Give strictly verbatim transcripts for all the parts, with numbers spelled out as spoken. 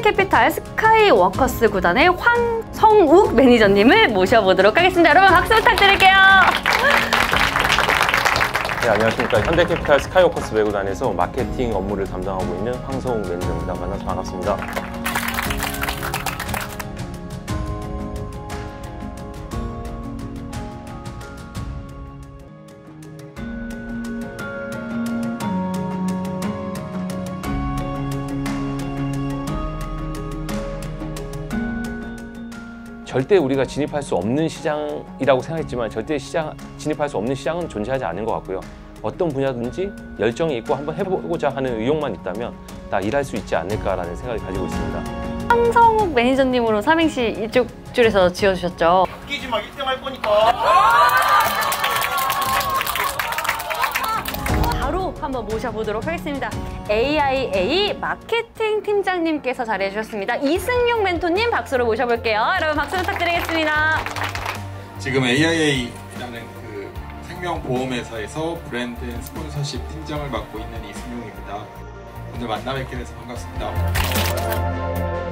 현대캐피탈 스카이워커스 구단의 황성욱 매니저님을 모셔보도록 하겠습니다. 여러분 박수 부탁드릴게요. 네, 안녕하십니까. 현대캐피탈 스카이워커스 배구단에서 마케팅 업무를 담당하고 있는 황성욱 매니저입니다. 만나서 반갑습니다. 절대 우리가 진입할 수 없는 시장이라고 생각했지만 절대 시장, 진입할 수 없는 시장은 존재하지 않는 것 같고요. 어떤 분야든지 열정이 있고 한번 해보고자 하는 의욕만 있다면 다 일할 수 있지 않을까라는 생각을 가지고 있습니다. 황성욱 매니저님으로 삼행시 이쪽 줄에서 지어주셨죠. 아끼지 마, 일 등 할 거니까. 바로 한번 모셔보도록 하겠습니다. 에이아이에이 마케팅 팀장님께서 자리해 주셨습니다. 이승용 멘토님 박수로 모셔볼게요. 여러분 박수 부탁드리겠습니다. 지금 에이아이에이라는 그 생명보험회사에서 브랜드 앤 스폰서십 팀장을 맡고 있는 이승용입니다. 오늘 만나 뵙게 돼서 반갑습니다.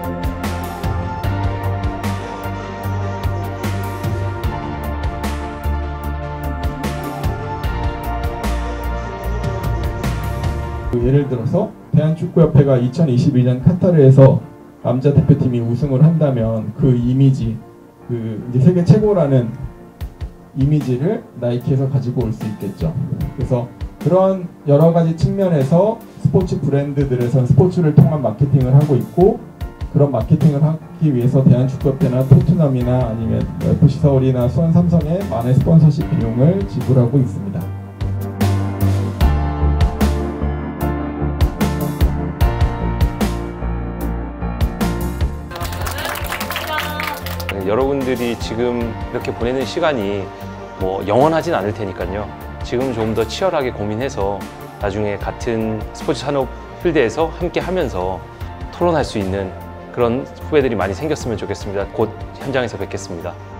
예를 들어서 대한축구협회가 이천이십이 년 카타르에서 남자 대표팀이 우승을 한다면 그 이미지, 그 이제 세계 최고라는 이미지를 나이키에서 가지고 올 수 있겠죠. 그래서 그런 여러 가지 측면에서 스포츠 브랜드들에서는 스포츠를 통한 마케팅을 하고 있고, 그런 마케팅을 하기 위해서 대한축구협회나 토트넘이나 아니면 에프씨 서울이나 수원 삼성에 많은 스폰서십 비용을 지불하고 있습니다. 여러분들이 지금 이렇게 보내는 시간이 뭐 영원하진 않을 테니까요. 지금 조금 더 치열하게 고민해서 나중에 같은 스포츠 산업 필드에서 함께 하면서 토론할 수 있는 그런 후배들이 많이 생겼으면 좋겠습니다. 곧 현장에서 뵙겠습니다.